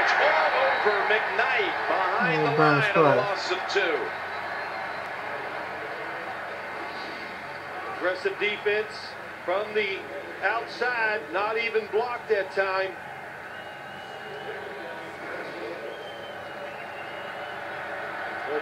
coverage all over McKnight behind the line of a loss of 2. Aggressive defense from the outside, not even blocked that time.